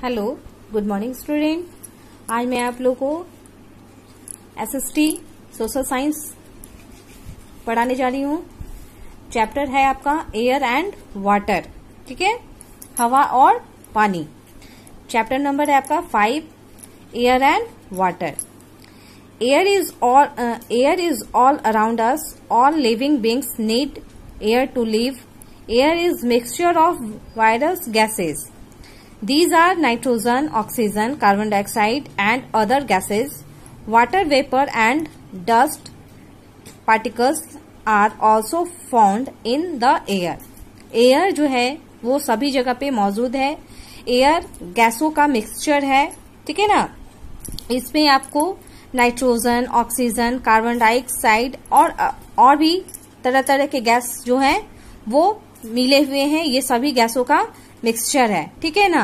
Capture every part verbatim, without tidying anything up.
Hello, good morning student. आज मैं आप लोग को एसएसटी सोशल साइंस पढ़ाने जा रही हूँ। चैप्टर है आपका एयर एंड वाटर, ठीक है, हवा और पानी। चैप्टर नंबर है आपका five, air and water. Air is all air is all around us. All living beings need air to live. Air is mixture of various gases. These are nitrogen, oxygen, carbon dioxide and other gases. Water vapor and dust particles are also found in the air. Air जो है वो सभी जगह पे मौजूद है। Air गैसों का मिक्सचर है, ठीक है ना। इसमें आपको नाइट्रोजन, ऑक्सीजन, कार्बन डाइऑक्साइड और और भी तरह तरह के गैस जो है वो मिले हुए हैं। ये सभी गैसों का मिक्सचर है, ठीक है ना।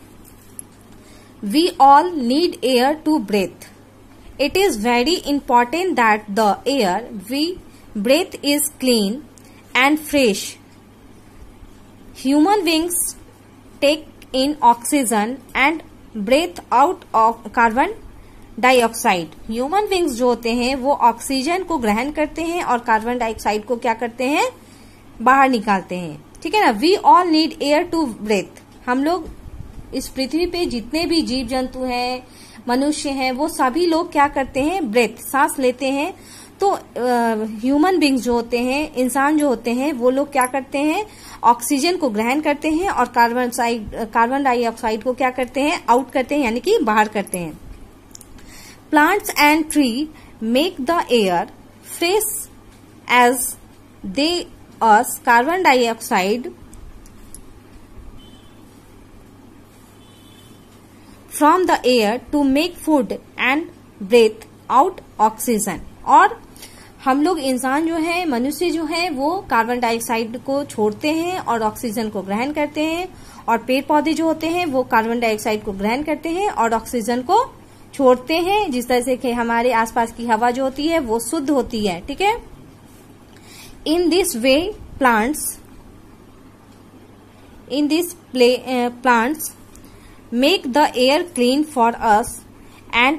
We all need air to breathe. It is very important that the air we breathe is clean and fresh. Human beings take in oxygen and breathe out of carbon dioxide. Human beings जो होते हैं वो oxygen को ग्रहण करते हैं और carbon dioxide को क्या करते हैं, बाहर निकालते हैं, ठीक है ना। We all need air to breathe. हम लोग इस पृथ्वी पे जितने भी जीव जंतु हैं, मनुष्य हैं, वो सभी लोग क्या करते हैं, ब्रेथ, सांस लेते हैं। तो ह्यूमन बींग्स जो होते हैं, इंसान जो होते हैं, वो लोग क्या करते हैं, ऑक्सीजन को ग्रहण करते हैं और कार्बन कार्बन डाइऑक्साइड को क्या करते हैं, आउट करते हैं, यानी कि बाहर करते हैं। Plants and tree make the air fresh as they us carbon dioxide from the air to make food and breathe out oxygen. और हम लोग इंसान जो है, मनुष्य जो है, वो कार्बन डाइऑक्साइड को छोड़ते हैं और ऑक्सीजन को ग्रहण करते हैं। और पेड़ पौधे जो होते हैं वो कार्बन डाइऑक्साइड को ग्रहण करते हैं और ऑक्सीजन को छोड़ते हैं। जिस तरह से कि हमारे आसपास की हवा जो होती है वो शुद्ध होती है, ठीक है। In this way, plants, in this play, uh, plants make the air clean for us and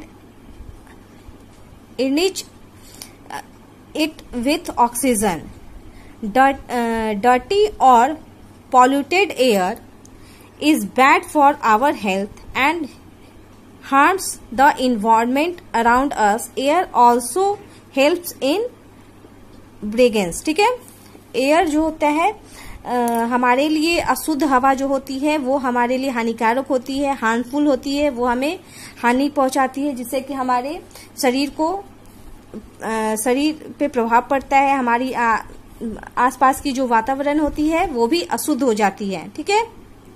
enrich uh, it with oxygen. Dirt, uh, dirty or polluted air is bad for our health and harms the environment around us. Air also helps in ब्रेगेंस, ठीक है। Air जो होता है आ, हमारे लिए अशुद्ध हवा जो होती है वो हमारे लिए हानिकारक होती है, हार्मफुल होती है, वो हमें हानि पहुंचाती है, जिससे कि हमारे शरीर को आ, शरीर पे प्रभाव पड़ता है। हमारी आ, आसपास की जो वातावरण होती है वो भी अशुद्ध हो जाती है, ठीक है।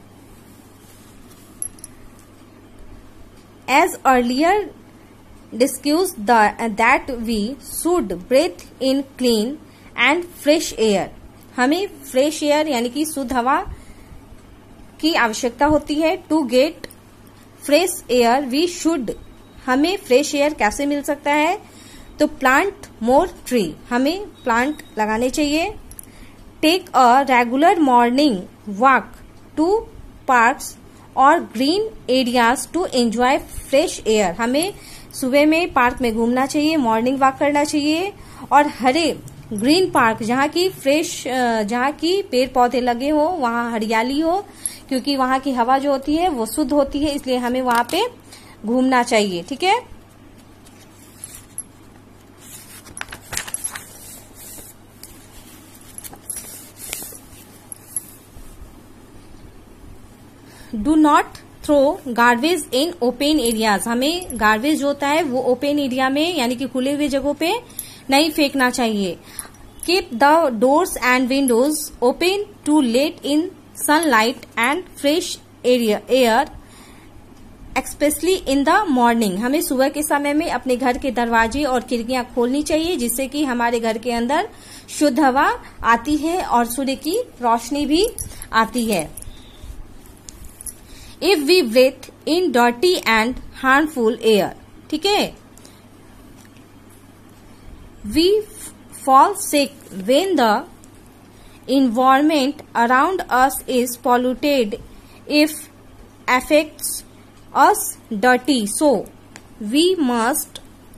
As earlier discuss the, uh, that we should breathe in clean and fresh air. हमें फ्रेश एयर यानी कि शुद्ध हवा की आवश्यकता होती है। To get fresh air we should, हमें फ्रेश एयर कैसे मिल सकता है, तो प्लांट मोर ट्री, हमें प्लांट लगाने चाहिए। Take a regular morning walk to parks और green areas to enjoy fresh air, हमें सुबह में पार्क में घूमना चाहिए, मॉर्निंग वॉक करना चाहिए। और हरे ग्रीन पार्क, जहाँ की फ्रेश, जहाँ की पेड़ पौधे लगे हो, वहाँ हरियाली हो, क्योंकि वहाँ की हवा जो होती है वो शुद्ध होती है, इसलिए हमें वहाँ पे घूमना चाहिए, ठीक है। Do not throw garbage in open areas, हमें गार्बेज जो होता है वो ओपन एरिया में यानी कि खुले हुए जगहों पे नहीं फेंकना चाहिए। Keep the doors and windows open to let in sunlight and fresh area air especially in the morning, हमें सुबह के समय में अपने घर के दरवाजे और खिड़कियां खोलनी चाहिए, जिससे कि हमारे घर के अंदर शुद्ध हवा आती है और सूर्य की रोशनी भी आती है। If we breathe in dirty and harmful air, ठीक है, we fall sick when the environment around us is polluted. If affects us dirty, so we must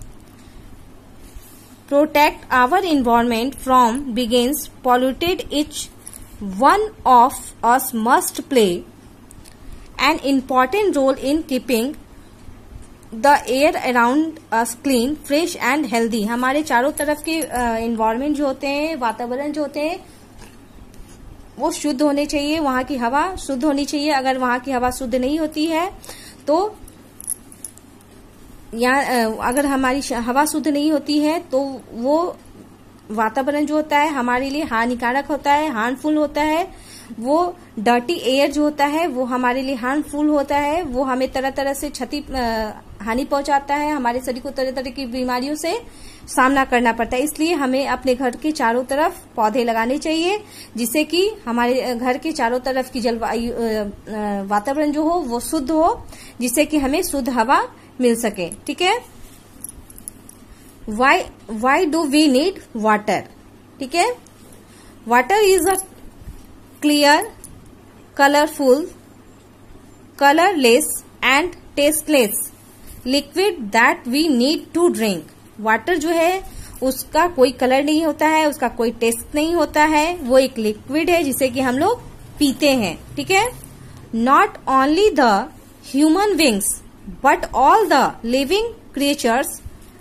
protect our environment from begins polluted. Each one of us must play an important role in keeping the air around us clean, fresh and healthy. हमारे चारों तरफ के environment जो होते हैं, वातावरण जो होते हैं, वो शुद्ध होने चाहिए, वहां की हवा शुद्ध होनी चाहिए. अगर वहां की हवा शुद्ध नहीं होती है तो या अगर हमारी हवा शुद्ध नहीं होती है तो वो वातावरण जो होता है हमारे लिए हानिकारक होता है, हार्मफुल होता है. वो डर्टी एयर जो होता है वो हमारे लिए हार्मफुल होता है. वो हमें तरह तरह से क्षति हानि पहुंचाता है, हमारे शरीर को तरह तरह की बीमारियों से सामना करना पड़ता है. इसलिए हमें अपने घर के चारों तरफ पौधे लगाने चाहिए, जिससे कि हमारे घर के चारों तरफ की जलवायु वातावरण जो हो वो शुद्ध हो, जिससे कि हमें शुद्ध हवा मिल सके. ठीक है. Why why do we need water. ठीक है. Water is a clear, colourful, colourless and tasteless liquid that we need to drink. Water जो है उसका कोई कलर नहीं होता है, उसका कोई टेस्ट नहीं होता है. वो एक लिक्विड है जिसे कि हम लोग पीते हैं. ठीक है. Not only the human beings but all the living creatures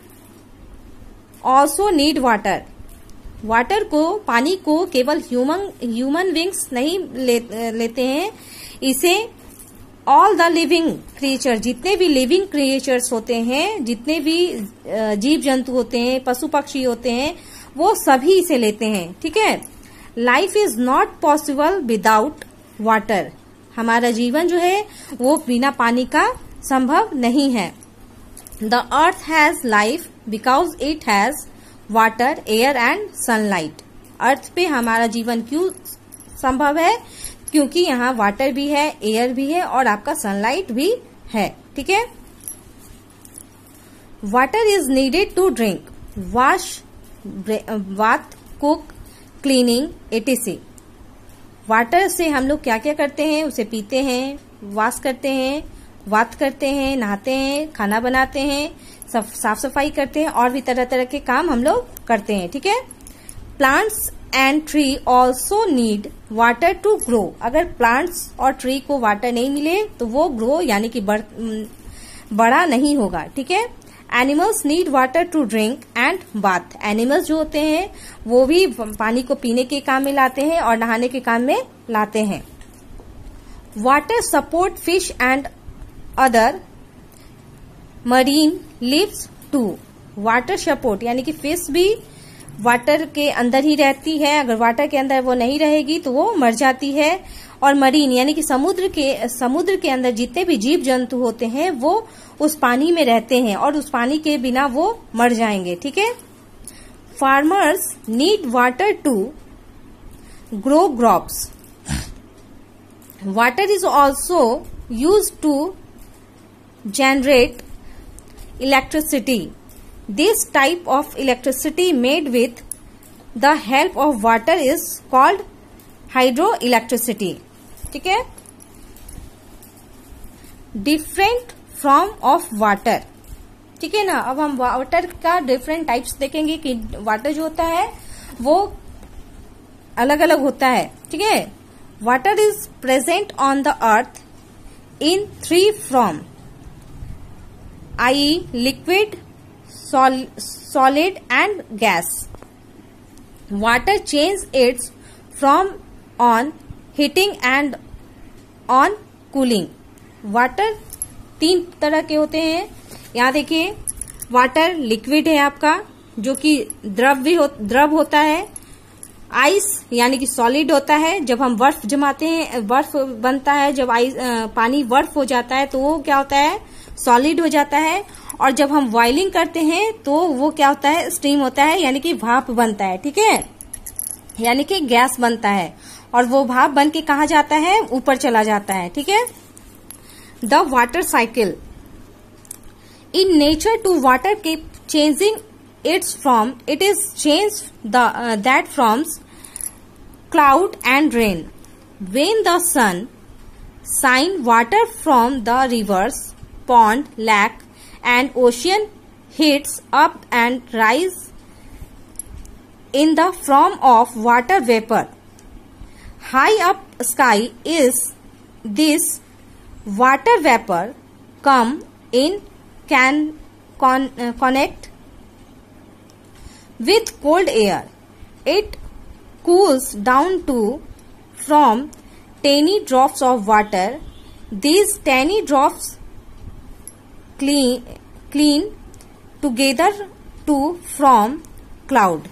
also need water. Water को, पानी को केवल ह्यूमन ह्यूमन बींग्स नहीं ले, लेते हैं, इसे ऑल द लिविंग क्रिएचर, जितने भी लिविंग क्रिएचर्स होते हैं, जितने भी जीव जंतु होते हैं, पशु पक्षी होते हैं, वो सभी इसे लेते हैं. ठीक है. Life is not possible without water. हमारा जीवन जो है वो बिना पानी का संभव नहीं है. The earth has life because it has water, air and sunlight. Earth पे हमारा जीवन क्यों संभव है? क्योंकि यहाँ वाटर भी है, एयर भी है और आपका सनलाइट भी है. ठीक है. Water is needed to drink, wash, bath, cook, cleaning etc. Water से हम लोग क्या क्या करते हैं? उसे पीते हैं, वॉश करते हैं, बात करते हैं, नहाते हैं, खाना बनाते हैं, साफ सफाई करते हैं और भी तरह तरह के काम हम लोग करते हैं. ठीक है. Plants and tree also need water to grow. अगर प्लांट्स और ट्री को वाटर नहीं मिले तो वो ग्रो यानी कि बढ़, बड़ा नहीं होगा. ठीक है. Animals need water to drink and bath. Animals जो होते हैं वो भी पानी को पीने के काम में लाते हैं और नहाने के काम में लाते हैं. Water support fish and other marine lives too. Water support यानी कि फिश भी वाटर के अंदर ही रहती है. अगर वाटर के अंदर वो नहीं रहेगी तो वो मर जाती है. और मरीन यानी कि समुद्र के समुद्र के अंदर जितने भी जीव जंतु होते हैं वो उस पानी में रहते हैं और उस पानी के बिना वो मर जाएंगे. ठीक है. Farmers need water to grow crops. Water is also use to generate electricity. This type of electricity made with the help of water is called hydroelectricity. ठीक है. Different form of water. ठीक है ना. अब हम वाटर का different types देखेंगे कि वाटर जो होता है वो अलग अलग होता है. ठीक है. Water is present on the earth in three form, I liquid, solid and gas. Water changes its form on heating and on cooling. Water तीन तरह के होते हैं. यहाँ देखिए, वाटर लिक्विड है आपका जो कि द्रव भी हो, द्रव होता है. आइस यानी कि सॉलिड होता है. जब हम बर्फ जमाते हैं, बर्फ बनता है, जब आइस पानी बर्फ हो जाता है तो वो क्या होता है? सॉलिड हो जाता है. और जब हम बॉइलिंग करते हैं तो वो क्या होता है? स्टीम होता है यानी कि भाप बनता है. ठीक है. यानी कि गैस बनता है और वो भाप बन के कहा जाता है? ऊपर चला जाता है. ठीक है. The water cycle. In nature to water keep changing its form. It is change the that forms cloud and rain. When the sun shine, water from the rivers pond, lake, and ocean heats up and rise in the form of water vapor. High up sky is this water vapor come in can con, uh, connect with cold air. It cools down to from tiny drops of water. These tiny drops clean, clean together to from cloud.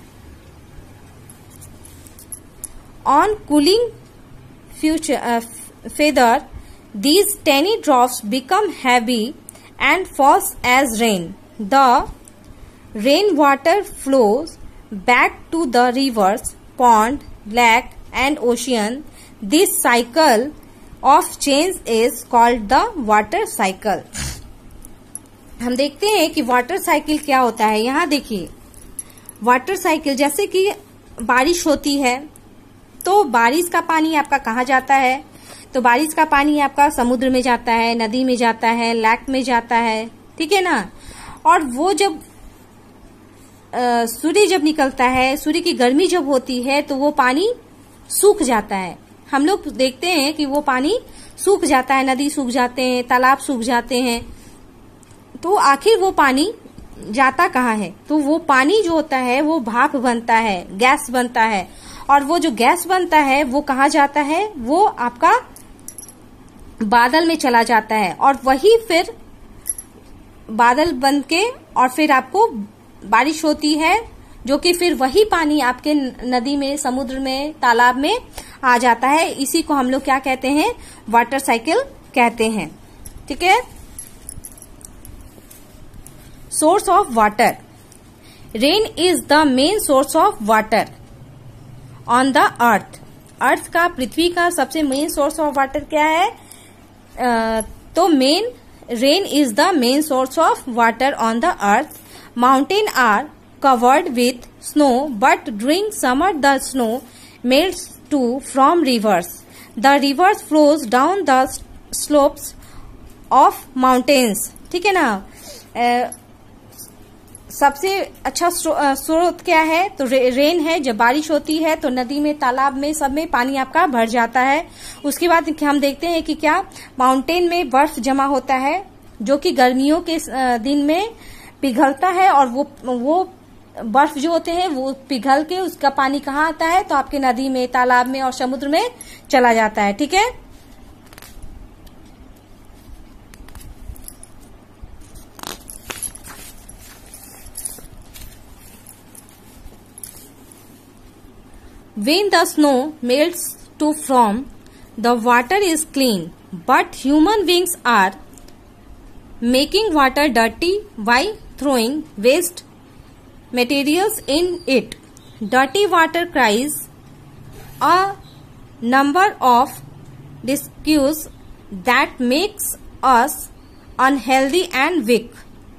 On cooling future, uh, feather, these tiny drops become heavy and falls as rain. The rainwater flows back to the rivers, pond, lake, and ocean. This cycle of change is called the water cycle. हम देखते हैं कि water cycle क्या होता है. यहाँ देखिए, water cycle जैसे कि बारिश होती है तो बारिश का पानी आपका कहाँ जाता है, तो बारिश का पानी आपका समुद्र में जाता है, नदी में जाता है, लेक में जाता है, ठीक है ना. और वो जब सूर्य जब निकलता है, सूर्य की गर्मी जब होती है तो वो पानी सूख जाता है. हम लोग देखते हैं कि वो पानी सूख जाता है, नदी सूख जाते हैं, तालाब सूख जाते हैं. तो आखिर वो पानी जाता कहाँ है, तो वो पानी जो होता है वो भाप बनता है, गैस बनता है. और वो जो गैस बनता है वो कहाँ जाता है, वो आपका बादल में चला जाता है. और वही फिर बादल बन के और फिर आपको बारिश होती है, जो कि फिर वही पानी आपके नदी में, समुद्र में, तालाब में आ जाता है. इसी को हम लोग क्या कहते हैं, वाटर साइकिल कहते हैं. ठीक है. Source of water. Rain is the main source of water on the earth. Earth का, पृथ्वी का सबसे मेन सोर्स ऑफ वाटर क्या है, uh, तो main rain is the main source of water on the earth. Mountain are covered with snow, but during summer the snow melts too from rivers. The rivers flows down the slopes of mountains. ठीक है ना. uh, सबसे अच्छा स्रोत क्या है, तो रे, रेन है. जब बारिश होती है तो नदी में, तालाब में, सब में पानी आपका भर जाता है. उसके बाद हम देखते हैं कि क्या माउंटेन में बर्फ जमा होता है, जो कि गर्मियों के दिन में पिघलता है. और वो वो बर्फ जो होते हैं वो पिघल के उसका पानी कहाँ आता है, तो आपके नदी में, तालाब में और समुद्र में चला जाता है. ठीक है. When the snow melts to from, the water is clean, but human beings are making water dirty by throwing waste materials in it. Dirty water cries a number of diseases that makes us unhealthy and weak.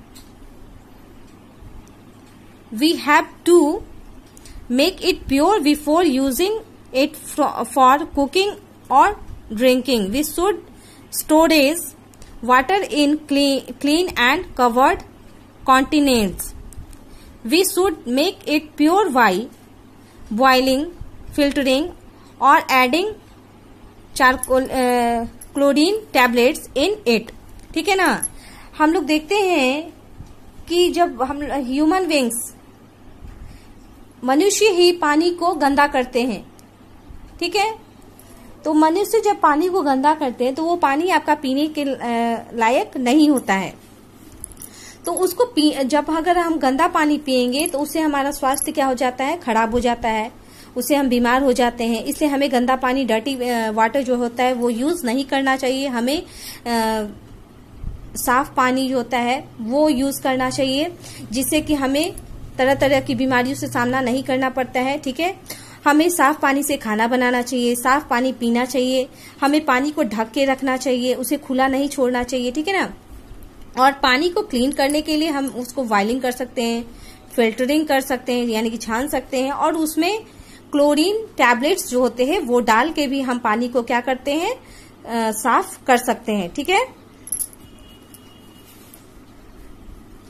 We have to make it pure before using it for cooking or drinking. We should store water in clean, clean and covered containers. We should make it pure by boiling, filtering or adding charcoal, uh, chlorine tablets in it. ठीक है ना. हम लोग देखते हैं कि जब हम ह्यूमन बींग्स, मनुष्य ही पानी को गंदा करते हैं. ठीक है. तो मनुष्य जब पानी को गंदा करते हैं तो वो पानी आपका पीने के लायक नहीं होता है. तो उसको पी, जब अगर हम गंदा पानी पिएंगे तो उससे हमारा स्वास्थ्य क्या हो जाता है, खराब हो जाता है. उससे हम बीमार हो जाते हैं. इसलिए हमें गंदा पानी, डर्टी वाटर जो होता है वो यूज नहीं करना चाहिए. हमें आ, साफ पानी जो होता है वो यूज करना चाहिए, जिससे कि हमें तरह तरह की बीमारियों से सामना नहीं करना पड़ता है. ठीक है. हमें साफ पानी से खाना बनाना चाहिए, साफ पानी पीना चाहिए. हमें पानी को ढक के रखना चाहिए, उसे खुला नहीं छोड़ना चाहिए. ठीक है ना. और पानी को क्लीन करने के लिए हम उसको बॉइलिंग कर सकते हैं, फिल्टरिंग कर सकते हैं, यानी कि छान सकते हैं. और उसमें क्लोरीन टैबलेट्स जो होते हैं वो डाल के भी हम पानी को क्या करते हैं, आ, साफ कर सकते हैं. ठीक है.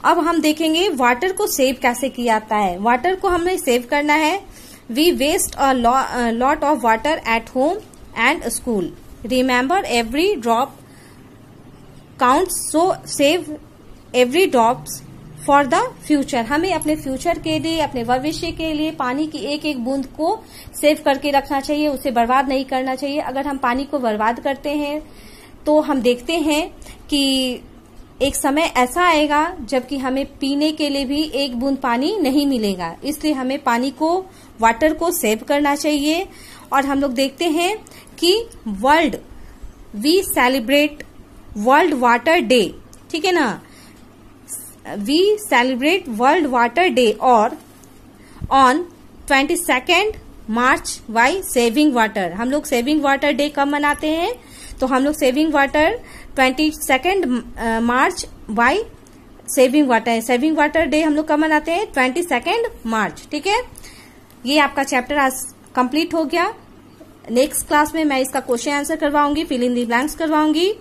अब हम देखेंगे वाटर को सेव कैसे किया जाता है। वाटर को हमें सेव करना है। We waste a lot of water at home and school. Remember every drop counts, so save every drops for the future. हमें अपने फ्यूचर के लिए, अपने भविष्य के लिए पानी की एक एक बूंद को सेव करके रखना चाहिए, उसे बर्बाद नहीं करना चाहिए। अगर हम पानी को बर्बाद करते हैं तो हम देखते हैं कि एक समय ऐसा आएगा जबकि हमें पीने के लिए भी एक बूंद पानी नहीं मिलेगा। इसलिए हमें पानी को, वाटर को सेव करना चाहिए। और हम लोग देखते हैं कि world we celebrate world water day, ठीक है ना, we celebrate world water day और on twenty second March by saving water. हम लोग सेविंग वाटर डे कब मनाते हैं? तो हम लोग saving water twenty second March by saving water, saving water day हम लोग कब मनाते हैं? ट्वेंटी सेकेंड मार्च, ठीक है। ये आपका चैप्टर आज कंप्लीट हो गया। नेक्स्ट क्लास में मैं इसका क्वेश्चन आंसर करवाऊंगी, फिल इन दी ब्लैंक्स करवाऊंगी।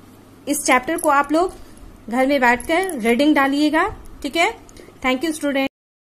इस चैप्टर को आप लोग घर में बैठकर रीडिंग डालिएगा, ठीक है। Thank you student.